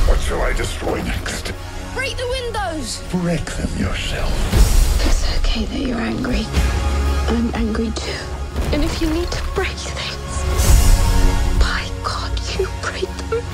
What shall I destroy next? Break the windows! Break them yourself. It's okay that you're angry. I'm angry too. And if you need to break things, by God, you break them.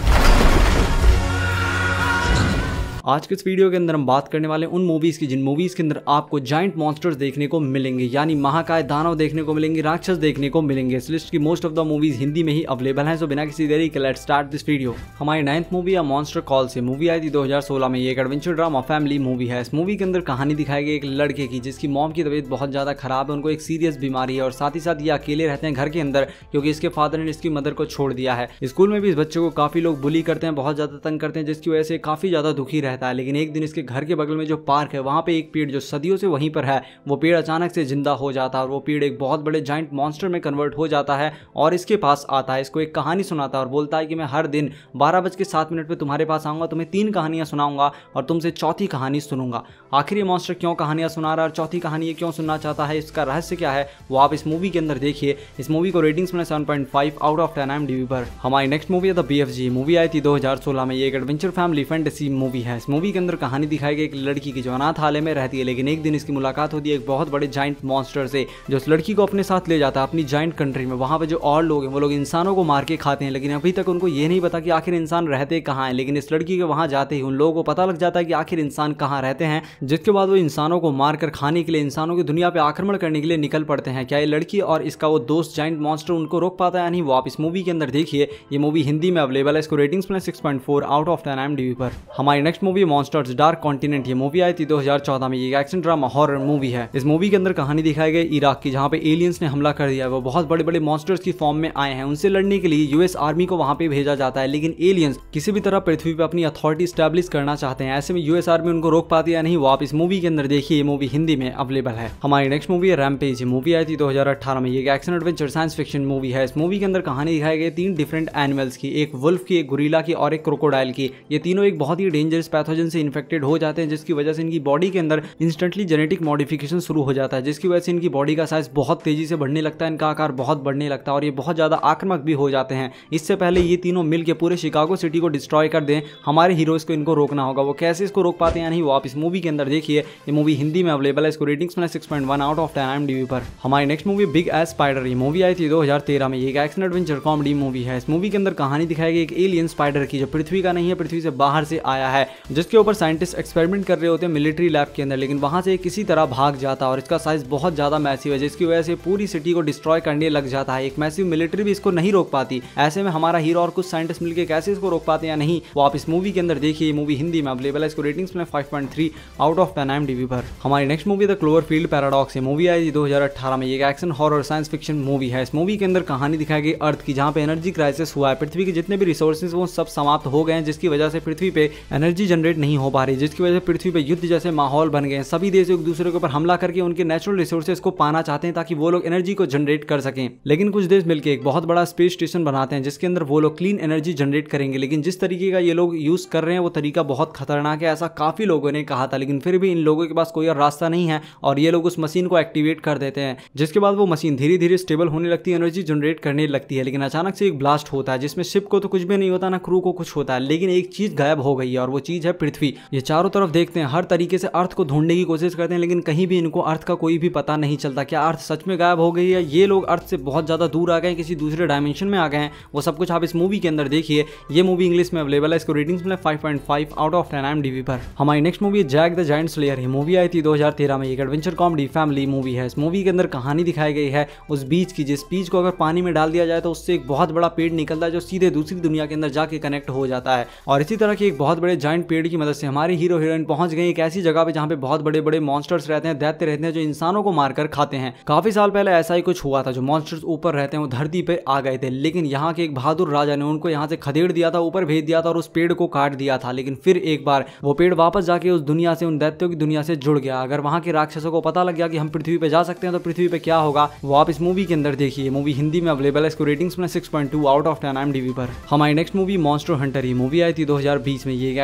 आज के इस video के अंदर हम बात करने वाले उन मूवीज की जिन मूवीज के अंदर आपको जाइंट मॉन्स्टर्स देखने को मिलेंगे, यानी महाकाय दानव देखने को मिलेंगे, राक्षस देखने को मिलेंगे। इस लिस्ट की most of the movies Hindi में ही अवेलेबल हैं। सो बिना किसी देरी के लेट्स स्टार्ट दिस वीडियो। हमारी 9th मूवी या मॉन्स्टर कॉल से मूवी आई थी 2016 में। ये एक एडवेंचर ड्रामा फैमिली मूवी है। इस मूवी के अंदर कहानी दिखाई गई एक लड़के की जिसकी मॉम की तबीयत बहुत ज्यादा खराब है, उनको एक सीरियस बीमारी है और साथ ही साथ ये अकेले रहते हैं घर के अंदर क्योंकि इसके फादर ने इसकी मदर को छोड़ दिया है। स्कूल में भी इस बच्चे को काफी लोग बुली करते हैं, बहुत ज्यादा तंग करते हैं, जिसकी वजह से काफी ज्यादा दुखी रहता है। लेकिन एक दिन के घर के बगल में जो पार्क है वहां पे एक पेड़ जो सदियों से वहीं पर है, वो पेड़ अचानक से जिंदा हो जाता है और वो पेड़ एक बहुत बड़े जाइंट मॉन्स्टर में कन्वर्ट हो जाता है और इसके पास आता है, इसको एक कहानी सुनाता है और बोलता है कि मैं हर दिन 12:07 पे तुम्हारे पास आऊंगा, तुम्हें 3 कहानियां सुनाऊंगा और तुमसे चौथी कहानी सुनूंगा। आखिर ये मॉन्स्टर क्यों कहानियां सुना रहा है और चौथी कहानी ये क्यों सुनना चाहता है, इसका रहस्य क्या है, वो आप इस मूवी के अंदर देखिए। इस मूवी को रेटिंग्स में 7.5 आउट ऑफ 10 IMDb पर। हमारी नेक्स्ट मूवी है द BFG। मूवी आई थी 2016 में। ये एक एडवेंचर फैमिली फैंटेसी मूवी है। इस मूवी के अंदर कहानी दिखाई गई एक लड़की की जो अनाथालय में रहती है, लेकिन एक दिन इसकी मुलाकात होती है एक बहुत बड़े जाइंट मॉन्स्टर से जो उस लड़की को अपने साथ ले जाता है अपनी जाइंट कंट्री में। वहां पे जो और लोग हैं वो लोग इंसानों को मार के खाते हैं, लेकिन अभी तक उनको ये नहीं पता कि आखिर इंसान रहते कहाँ हैं। लेकिन इस लड़की के वहां जाते ही उन लोगों को पता लग जाता है कि आखिर इंसान कहाँ रहते हैं, जिसके बाद वो इंसानों को मारकर खाने के लिए, इंसानों की दुनिया पे आक्रमण करने के लिए निकल पड़ते हैं। क्या ये लड़की और इसका वो दोस्त जाइंट मॉन्स्टर उनको रोक पाता है या नहीं, वो आप इस मूवी के अंदर देखिए। ये मूवी हिंदी में अवेलेबल है। इसको रेटिंग्स में 6.4 आउट ऑफ 10 IMDb पर। हमारी next movie monsters dark continent. ये मूवी आई थी 2014 में। ये एक्शन ड्रामा हॉरर मूवी है। इस मूवी के अंदर कहानी दिखाई गई इराक की, जहां पे एलियंस ने हमला कर दिया। वो बहुत बड़े बड़े मॉन्स्टर्स की फॉर्म में आए हैं। उनसे लड़ने के लिए यूएस आर्मी को वहां पे भेजा जाता है, लेकिन एलियंस किसी भी तरह पृथ्वी पे अपनी अथॉरिटी स्टैब्लिश करना चाहते हैं। ऐसे में यूएस आर्मी उनको रोक पाती है या नहीं, वो आप इस मूवी के अंदर देखिए। ये मूवी हिंदी में अवेलेबल है। हमारी नेक्स्ट मूवी है रैम्पेज। मूवी आई थी 2018 में। ये action adventure science fiction movie है। इस मूवी के अंदर कहानी दिखाई गई 3 डिफरेंट एनिमल्स की, एक वुल्फ की, एक गुरिल्ला की और एक क्रोकोडाइल की। ये तीनों एक बहुत ही डेंजरस पैथोजन से इन्फेक्टेड हो जाते हैं, जिसकी वजह से इनकी बॉडी के अंदर इंस्टेंटली जेनेटिक मॉडिफिकेशन शुरू हो जाता है, जिसकी वजह से इनकी बॉडी का साइज बहुत तेजी से बढ़ने लगता है, इनका आकार बहुत बढ़ने लगता है और ये बहुत ज्यादा आक्रामक भी हो जाते हैं। इससे पहले ये तीनों मिलकर पूरे शिकागो सिटी को डिस्ट्रॉय कर दें, हमारे हीरोज को इनको रोकना होगा। वो कैसे इसको रोक पाते हैं या नहीं, वो आप इस मूवी के अंदर देखिए। ये मूवी हिंदी में अवेलेबल है। इसको रेटिंग्स में 6.1 आउट ऑफ 10 IMDb पर। हमारी next movie big ass spider. ये मूवी आई थी 2013 में। ये एक एक्शन एडवेंचर कॉमेडी मूवी है। इस मूवी के अंदर कहानी दिखाई गई एक एलियन स्पाइडर की जो पृथ्वी का नहीं है, पृथ्वी से बाहर से आया है, जिसके ऊपर साइंटिस्ट एक्सपेरिमेंट कर रहे होते हैं मिलिट्री लैब के अंदर, लेकिन वहां से किसी तरह भाग जाता और इसका साइज बहुत ज्यादा मैसिव है, जिसकी वजह से पूरी सिटी को डिस्ट्रॉय करने लग जाता है। एक मैसिव मिलिट्री भी इसको नहीं रोक पाती। ऐसे में हमारा हीरो और कुछ साइंटिस्ट मिलकर कैसे इसको रोक पाते हैं या नहीं, वो आप इस मूवी के अंदर देखिए। मूवी हिंदी में अवेलेबल है। इसको रेटिंग्स में 5.3 आउट ऑफ 10 IMDb पर। हमारी next movie the Cloverfield paradox. Movie आई थी 2018 में। ये action horror science fiction movie है। इस मूवी के अंदर कहानी दिखाई गई अर्थ की, जहां पे एनर्जी क्राइसिस हुआ है। पृथ्वी के जितने भी रिसोर्सेज वो सब समाप्त हो गए हैं, जिसकी वजह से पृथ्वी पे एनर्जी जनरेट नहीं हो पा रही, जिसकी वजह से पृथ्वी पे युद्ध जैसे माहौल बन गए हैं। सभी देश एक दूसरे के ऊपर हमला करके उनके नेचुरल रिसोर्सेज को पाना चाहते हैं ताकि वो लोग एनर्जी को जनरेट कर सकें। लेकिन कुछ देश मिलकर एक बहुत बड़ा स्पेस स्टेशन बनाते हैं, जिसके अंदर वो लोग क्लीन एनर्जी जनरेट करेंगे। लेकिन जिस तरीके का ये लोग यूज कर रहे हैं वो तरीका बहुत खतरनाक है, ऐसा काफी लोगों ने कहा था। लेकिन फिर भी इन लोगों के पास कोई और रास्ता नहीं है और ये लोग उस मशीन को एक्टिवेट कर देते हैं, जिसके बाद वो मशीन धीरे धीरे स्टेबल होने लगती है, एनर्जी जनरेट करने लगती है। लेकिन अचानक से एक ब्लास्ट होता है, जिसमें शिप को तो कुछ भी नहीं होता, ना क्रू को कुछ होता है, लेकिन एक चीज गायब हो गई है और वो चीज है पृथ्वी। ये चारों तरफ देखते हैं, हर तरीके से अर्थ को ढूंढने की कोशिश करते हैं, लेकिन कहीं भी इनको अर्थ का कोई भी पता नहीं चलता। क्या अर्थ सच में गायब हो गई है, ये लोग अर्थ से बहुत ज्यादा दूर आ गए, किसी दूसरे डायमेंशन में आ गए हैं, वो सब कुछ आप इस मूवी के अंदर देखिए। ये मूवी इंग्लिश में अवेलेबल है। इसको रेटिंग्स में 5.5 आउट ऑफ 10 IMDb पर। हमारी next movie Jack the giant slayer है। मूवी आई थी 2013 में। एक एडवेंचर कॉमेडी फैमिली मूवी है। इस मूवी के अंदर कहानी दिखाई गई है उस बीज की, जिस बीज को अगर पानी में डाल दिया जाए तो उससे एक बहुत बड़ा पेड़ निकलता है जो सीधे दूसरी दुनिया के अंदर जाके कनेक्ट हो जाता है। और इसी तरह की एक बहुत बड़े जायंट पेड़ की मदद से हमारे हीरो हीरोइन पहुंच गए एक ऐसी जगह पे जहां पे बहुत बड़े बड़े मॉन्स्टर्स रहते हैं, दैत्य रहते हैं, जो इंसानों को मारकर खाते हैं। काफी साल पहले ऐसा ही कुछ हुआ था, जो मॉन्स्टर्स ऊपर रहते हैं वो धरती पे आ गए थे, लेकिन यहाँ के एक बहादुर राजा ने उनको यहाँ से खदेड़ दिया था, ऊपर भेज दिया था और उस पेड़ को काट दिया था। लेकिन फिर एक बार वो पेड़ वापस जाके उस दुनिया से, उन दैत्यों की दुनिया से जुड़ गया। अगर वहां के राक्षसों को पता लग गया कि हम पृथ्वी पे जा सकते हैं तो पृथ्वी पे क्या होगा, वो आप इस मूवी के अंदर देखिए। मूवी हिंदी में अवेलेबल है। इसको रेटिंग्स में 6.2 आउट ऑफ 10 IMDb पर। हमारी नेक्स्ट मूवी मॉन्स्टर हंटर। ये मूवी आई थी 2020 में। ये एक action adventure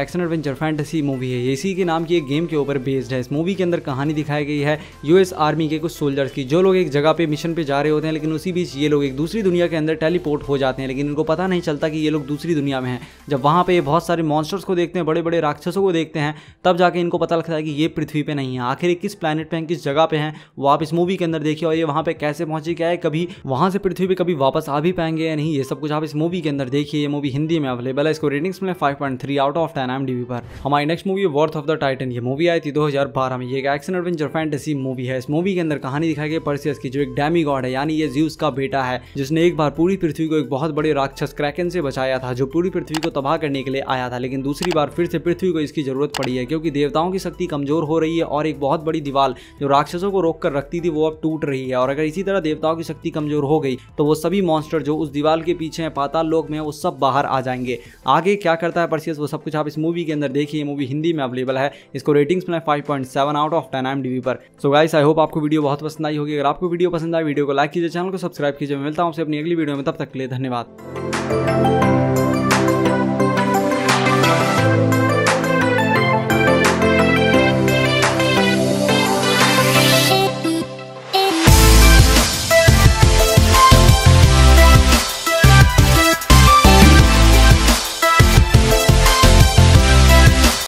adventure fantasy movie है। ये इसी के नाम की एक गेम के ऊपर बेस्ड है। इस मूवी के अंदर कहानी दिखाई गई है यूएस आर्मी के कुछ सोल्जर्स की, जो लोग एक जगह पे मिशन पे जा रहे होते हैं, लेकिन उसी बीच ये लोग एक दूसरी दुनिया के अंदर टेलीपोर्ट हो जाते हैं, लेकिन इनको पता नहीं चलता कि ये लोग दूसरी दुनिया में हैं। जब वहाँ पे बहुत सारे मॉन्स्टर्स को देखते हैं, बड़े बड़े राक्षसों को देखते हैं, तब जाके इनको पता लगता है कि ये पृथ्वी पे नहीं है। आखिर किस प्लैनेट पे हैं, किस जगह पे हैं, वो आप इस मूवी के अंदर देखिए। और ये वहाँ पे कैसे पहुंचे, क्या है, कभी वहाँ से पृथ्वी पे कभी वापस आ भी पाएंगे या नहीं, ये सब कुछ आप इस मूवी के अंदर देखिए। ये मूवी हिंदी में अवेलेबल है। इसको रेटिंग्स मिले 5.3 आउट ऑफ 10 IMDb पर। हमारी next movie wrath of the titan. ये मूवी आई थी 2012 में। ये एक एक्शन एडवेंचर फैंटेसी मूवी है। इस मूवी के अंदर कहानी दिखाई गई पर्सियस की, जो एक डेमी गॉड है, यानी ये ज़्यूस का बेटा है, जिसने एक बार पूरी पृथ्वी को एक बहुत बड़े राक्षस क्रैकन से बचाया था, जो पूरी पृथ्वी को तबाह करने के लिए आया था। लेकिन दूसरी बार फिर से पृथ्वी को इसकी जरूरत पड़ी है, क्योंकि देवताओं की शक्ति कमजोर हो रही है और एक बहुत बड़ी दीवार जो राक्षसों को रोक कर रखती थी वो अब टूट रही है। और अगर इसी तरह देवताओं की शक्ति कमजोर हो गई तो वो सभी मॉन्स्टर जो उस दीवार के पीछे हैं, पाताल लोक में, वो सब बाहर आ जाएंगे। आगे क्या करता है पर्सियस, वो सब कुछ आप इस मूवी के अंदर देखिए। मूवी हिंदी में अवेलेबल है। इसको रेटिंग्स मिले 5.7 आउट ऑफ 10 IMDb पर। सो गाइस, आई होप आपको वीडियो बहुत पसंद आई होगी। अगर आपको वीडियो पसंद आए, वीडियो को लाइक कीजिए, चैनल को सब्सक्राइब कीजिए। मैं मिलता हूं आपसे अपनी अगली वीडियो में, तब तक के लिए धन्यवाद।